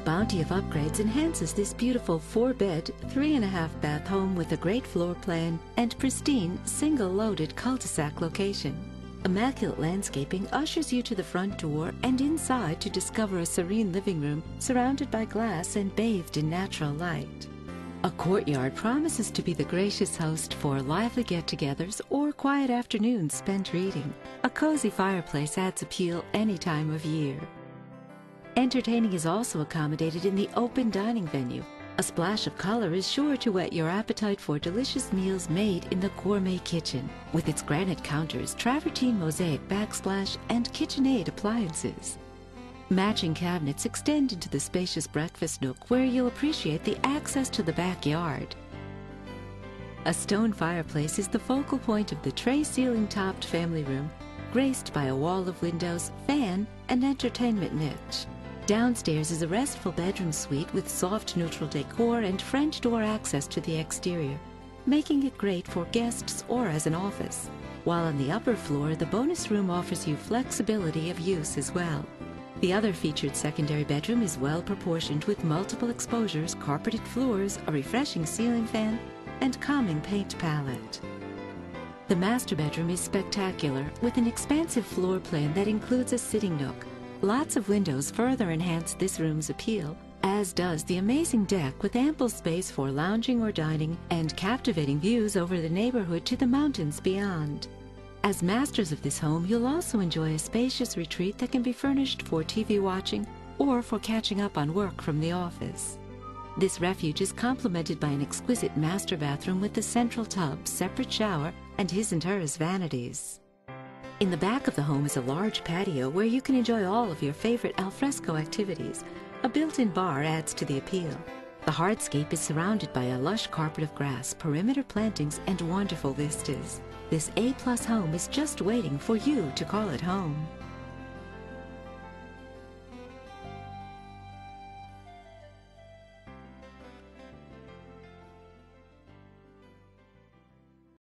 bounty of upgrades enhances this beautiful 4-bed, 3.5-bath home with a great floor plan and pristine, single-loaded cul-de-sac location. Immaculate landscaping ushers you to the front door and inside to discover a serene living room surrounded by glass and bathed in natural light. A courtyard promises to be the gracious host for lively get-togethers or quiet afternoons spent reading. A cozy fireplace adds appeal any time of year. Entertaining is also accommodated in the open dining venue. A splash of color is sure to whet your appetite for delicious meals made in the gourmet kitchen, with its granite counters, travertine mosaic backsplash, and KitchenAid appliances. Matching cabinets extend into the spacious breakfast nook where you'll appreciate the access to the backyard. A stone fireplace is the focal point of the tray ceiling-topped family room, graced by a wall of windows, fan, and entertainment niche. Downstairs is a restful bedroom suite with soft neutral decor and French door access to the exterior, making it great for guests or as an office. While on the upper floor, the bonus room offers you flexibility of use as well. The other featured secondary bedroom is well proportioned with multiple exposures, carpeted floors, a refreshing ceiling fan, and calming paint palette. The master bedroom is spectacular with an expansive floor plan that includes a sitting nook. Lots of windows further enhance this room's appeal, as does the amazing deck with ample space for lounging or dining and captivating views over the neighborhood to the mountains beyond. As masters of this home, you'll also enjoy a spacious retreat that can be furnished for TV watching or for catching up on work from the office. This refuge is complemented by an exquisite master bathroom with a central tub, separate shower, and his and hers vanities. In the back of the home is a large patio where you can enjoy all of your favorite alfresco activities. A built-in bar adds to the appeal. The hardscape is surrounded by a lush carpet of grass, perimeter plantings, and wonderful vistas. This A+ home is just waiting for you to call it home.